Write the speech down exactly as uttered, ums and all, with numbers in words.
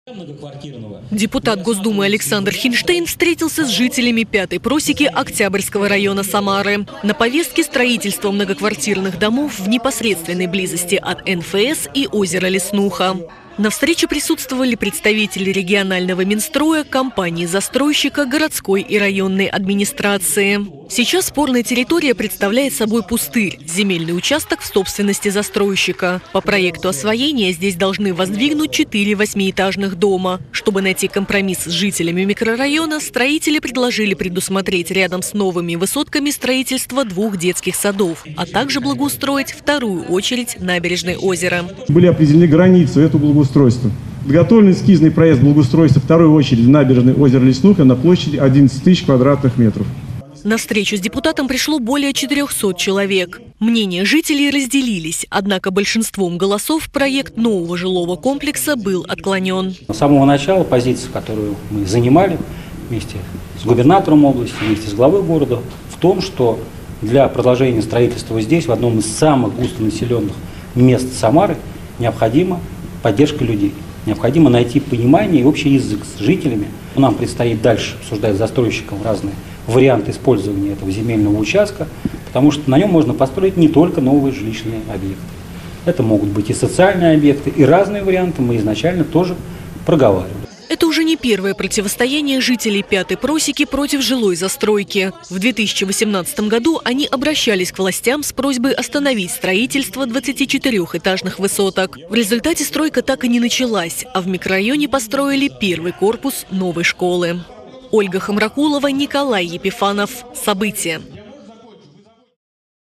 Депутат Госдумы Александр Хинштейн встретился с жителями пятой просеки Октябрьского района Самары. На повестке строительство многоквартирных домов в непосредственной близости от эн эф эс и озера Леснуха. На встрече присутствовали представители регионального Минстроя, компании-застройщика, городской и районной администрации. Сейчас спорная территория представляет собой пустырь – земельный участок в собственности застройщика. По проекту освоения здесь должны воздвигнуть четыре восьмиэтажных дома. Чтобы найти компромисс с жителями микрорайона, строители предложили предусмотреть рядом с новыми высотками строительство двух детских садов, а также благоустроить вторую очередь набережной озера. Были определены границы этого благоустройства. Подготовлен эскизный проект благоустройства второй очереди набережной озера Леснуха на площади одиннадцать тысяч квадратных метров. На встречу с депутатом пришло более четырёхсот человек. Мнения жителей разделились, однако большинством голосов проект нового жилого комплекса был отклонен. С самого начала позиция, которую мы занимали вместе с губернатором области, вместе с главой города, в том, что для продолжения строительства здесь, в одном из самых густонаселенных мест Самары, необходима поддержка людей. Необходимо найти понимание и общий язык с жителями. Нам предстоит дальше обсуждать с застройщиком разные варианты использования этого земельного участка, потому что на нем можно построить не только новые жилищные объекты. Это могут быть и социальные объекты, и разные варианты мы изначально тоже проговаривали. Это уже не первое противостояние жителей пятой просеки против жилой застройки. В две тысячи восемнадцатом году они обращались к властям с просьбой остановить строительство двадцатичетырёхэтажных высоток. В результате стройка так и не началась, а в микрорайоне построили первый корпус новой школы. Ольга Хамракулова, Николай Епифанов. События.